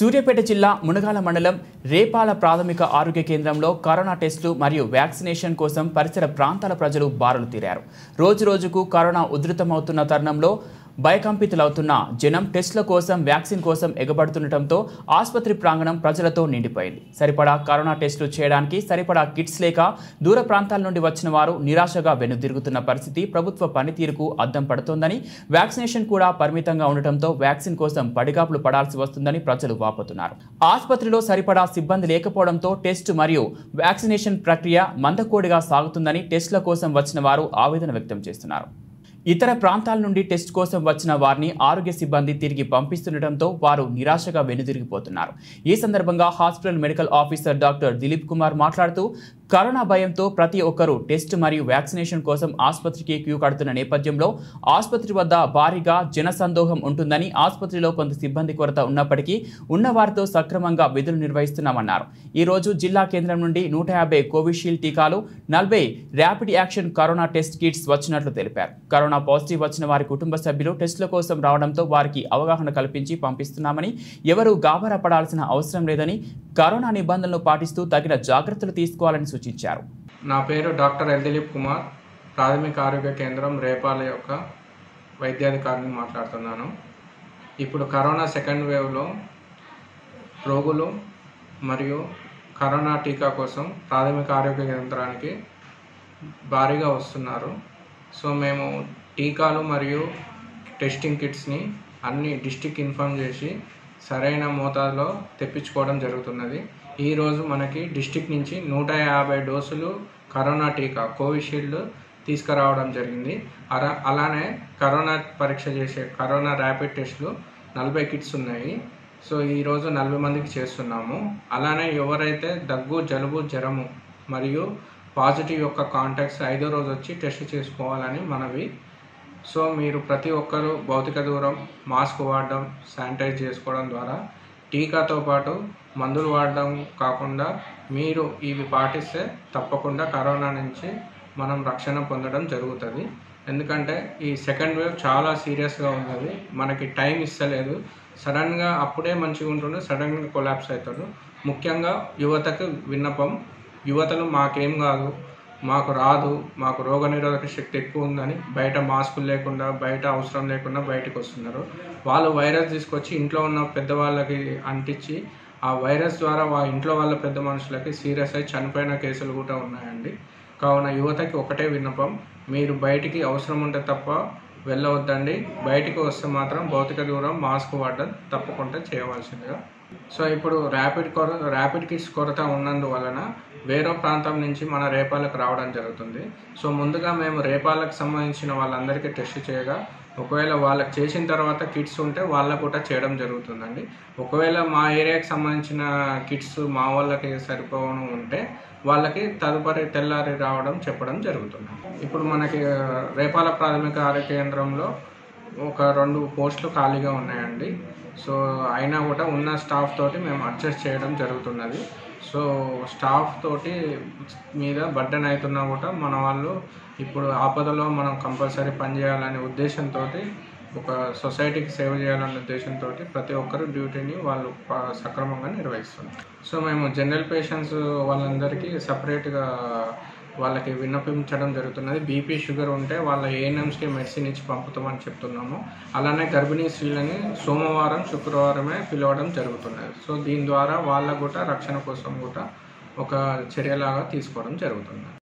సూర్యాపేట జిల్లా మునగాల మండలం రేపాల ప్రాథమిక ఆరోగ్య కేంద్రంలో కరోనా టెస్టులు మరియు వ్యాక్సినేషన్ కోసం పరిసర ప్రాంతాల ప్రజలు బారులు తీరారు. రోజురోజుకు కరోనా ఉధృతమవుతున్న తరుణంలో భయకంపితులవుతున్న జనం టెస్టుల కోసం వ్యాక్సిన్ కోసం ఎగబడుతుండటంతో ఆసుపత్రి ప్రాంగణం ప్రజలతో నిండిపోయింది. సరిపడా కరోనా టెస్టులు చేయడానికి సరిపడా కిట్స్ లేక దూర ప్రాంతాల నుండి వచ్చిన వారు నిరాశగా వెనుదిరుగుతున్న పరిస్థితి ప్రభుత్వ పనితీరుకు అద్దం పడుతోందని, వ్యాక్సినేషన్ కూడా పరిమితంగా ఉండటంతో వ్యాక్సిన్ కోసం పడిగాపులు పడాల్సి వస్తుందని ప్రజలు వాపోతున్నారు. ఆసుపత్రిలో సరిపడా సిబ్బంది లేకపోవడంతో టెస్ట్ మరియు వ్యాక్సినేషన్ ప్రక్రియ మందకోడిగా సాగుతుందని టెస్టుల కోసం వచ్చిన వారు ఆవేదన వ్యక్తం చేస్తున్నారు. ఇతర ప్రాంతాల నుండి టెస్ట్ కోసం వచ్చిన వారిని ఆరోగ్య సిబ్బంది తిరిగి పంపిస్తుండటంతో వారు నిరాశగా వెనుదిరిగిపోతున్నారు. ఈ సందర్భంగా hospital medical officer doctor Dilip Kumar మాట్లాడుతూ, కరోనా భయంతో ప్రతి ఒక్కరూ టెస్ట్ మరియు వ్యాక్సినేషన్ కోసం ఆసుపత్రికి క్యూ కడుతున్న నేపథ్యంలో ఆసుపత్రి వద్ద భారీగా జనసందోహం ఉంటుందని, ఆసుపత్రిలో కొంత సిబ్బంది కొరత ఉన్నప్పటికీ ఉన్నవారితో సక్రమంగా విధులు నిర్వహిస్తున్నామన్నారు. ఈ రోజు జిల్లా కేంద్రం నుండి 150 కోవిషీల్డ్ టీకాలు, 40 rapid action corona test kits వచ్చినట్లు తెలిపారు. కరోనా పాజిటివ్ వచ్చిన వారి కుటుంబ సభ్యులు టెస్టుల కోసం రావడంతో వారికి అవగాహన కల్పించి పంపిస్తున్నామని, ఎవరూ గాబరా పడాల్సిన అవసరం లేదని, కరోనా నిబంధనలు పాటిస్తూ తగిన జాగ్రత్తలు తీసుకోవాలని సూచించారు. నా పేరు డాక్టర్ ఎల్ దిలీప్ కుమార్, ప్రాథమిక ఆరోగ్య కేంద్రం రేపాల యొక్క వైద్యాధికారిని మాట్లాడుతున్నాను. ఇప్పుడు కరోనా సెకండ్ వేవ్లో రోగులు మరియు కరోనా టీకా కోసం ప్రాథమిక ఆరోగ్య కేంద్రానికి భారీగా వస్తున్నారు. సో మేము టీకాలు మరియు టెస్టింగ్ కిట్స్ని అన్ని డిస్ట్రిక్ట్ ఇన్ఫార్మ్ చేసి సరైన మోతాదులో తెప్పించుకోవడం జరుగుతున్నది. ఈరోజు మనకి డిస్ట్రిక్ట్ నుంచి 150 డోసులు కరోనా టీకా కోవిషీల్డ్ తీసుకురావడం జరిగింది. అలానే కరోనా పరీక్ష చేసే కరోనా ర్యాపిడ్ టెస్టులు 40 కిట్స్ ఉన్నాయి. సో ఈరోజు 40 మందికి చేస్తున్నాము. అలానే ఎవరైతే దగ్గు, జలుబు, జ్వరము మరియు పాజిటివ్ యొక్క కాంటాక్ట్స్ 5వ రోజు వచ్చి టెస్ట్ చేసుకోవాలని మనవి. సో మీరు ప్రతి ఒక్కరూ భౌతిక దూరం, మాస్క్ వాడడం, శానిటైజ్ చేసుకోవడం ద్వారా టీకాతో పాటు మందులు వాడడం కాకుండా మీరు ఇవి పాటిస్తే తప్పకుండా కరోనా నుంచి మనం రక్షణ పొందడం జరుగుతుంది. ఎందుకంటే ఈ సెకండ్ వేవ్ చాలా సీరియస్గా ఉన్నది. మనకి టైం ఇస్తలేదు. సడన్గా అప్పుడే మంచిగా ఉంటుండే, సడన్గా కొలాప్స్ అవుతాడు. ముఖ్యంగా యువతకు విన్నపం, యువతలు మాకేం కాదు, మాకు రాదు, మాకు రోగనిరోధక శక్తి ఎక్కువ ఉందని బయట మాస్కులు లేకుండా, బయట అవసరం లేకుండా బయటకు వస్తున్నారు. వాళ్ళు వైరస్ తీసుకొచ్చి ఇంట్లో ఉన్న పెద్దవాళ్ళకి అంటించి ఆ వైరస్ ద్వారా ఇంట్లో వాళ్ళ పెద్ద మనుషులకి సీరియస్ అయి చనిపోయిన కేసులు కూడా ఉన్నాయండి. కావున యువతకి ఒకటే విన్నపం, మీరు బయటికి అవసరం ఉంటే తప్ప వెళ్ళవద్దండి. బయటికి వస్తే మాత్రం భౌతిక దూరం, మాస్క్ వాడడం తప్పకుండా చేయవలసిందిగా. సో ఇప్పుడు ర్యాపిడ్ కిట్స్ కొరత ఉన్నందువలన వేరే ప్రాంతం నుంచి మన రేపాలకు రావడం జరుగుతుంది. సో ముందుగా మేము రేపాలకు సంబంధించిన వాళ్ళందరికీ టెస్ట్ చేయగా, ఒకవేళ వాళ్ళకి చేసిన తర్వాత కిట్స్ ఉంటే వాళ్ళకు కూడా చేయడం జరుగుతుందండి. ఒకవేళ మా ఏరియాకి సంబంధించిన కిట్స్ మా వాళ్ళకి సరిపోవడం ఉంటే వాళ్ళకి తదుపరి తెల్లారి రావడం చెప్పడం జరుగుతుంది. ఇప్పుడు మనకి రేపాల ప్రాథమిక ఆరోగ్య కేంద్రంలో ఒక 2 పోస్టులు ఖాళీగా ఉన్నాయండి. సో అయినా కూడా ఉన్న స్టాఫ్ తోటి మేము అడ్జస్ట్ చేయడం జరుగుతున్నది. సో స్టాఫ్ తోటి మీద బర్డెన్ అవుతున్నా కూడా మన వాళ్ళు ఇప్పుడు ఆపదలో మనం కంపల్సరీ పనిచేయాలనే ఉద్దేశంతో, ఒక సొసైటీకి సేవ చేయాలనే ఉద్దేశంతో ప్రతి ఒక్కరు డ్యూటీని వాళ్ళు సక్రమంగా నిర్వహిస్తున్నారు. సో మేము జనరల్ పేషెంట్స్ వాళ్ళందరికీ సపరేట్గా వాళ్ళకి విన్నపించడం జరుగుతున్నది. బీపీ, షుగర్ ఉంటే వాళ్ళ ఏఎన్ఎంస్కి మెడిసిన్ ఇచ్చి పంపుతామని చెప్తున్నాము. అలానే గర్భిణీ స్త్రీలని సోమవారం, శుక్రవారమే పిలవడం జరుగుతున్నది. సో దీని ద్వారా వాళ్ళకు కూడా రక్షణ కోసం కూడా ఒక చర్యలాగా తీసుకోవడం జరుగుతుంది.